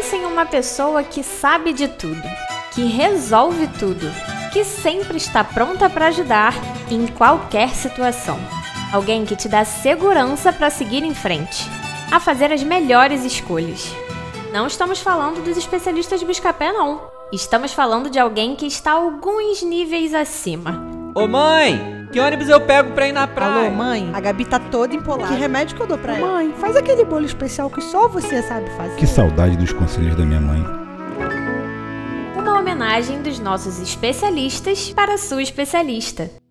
Pense em uma pessoa que sabe de tudo, que resolve tudo, que sempre está pronta para ajudar em qualquer situação. Alguém que te dá segurança para seguir em frente, a fazer as melhores escolhas. Não estamos falando dos especialistas de Buscapé, não. Estamos falando de alguém que está alguns níveis acima. Ô mãe, que ônibus eu pego pra ir na praia? Alô, mãe? A Gabi tá toda empolada. Que remédio que eu dou pra ela? Mãe, faz aquele bolo especial que só você sabe fazer. Que saudade dos conselhos da minha mãe. Uma homenagem dos nossos especialistas para a sua especialista.